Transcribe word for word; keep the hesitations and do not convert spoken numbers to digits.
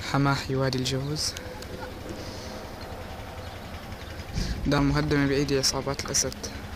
حماحي وادي الجوز. دار مهدمة بأيدي عصابات الأسد.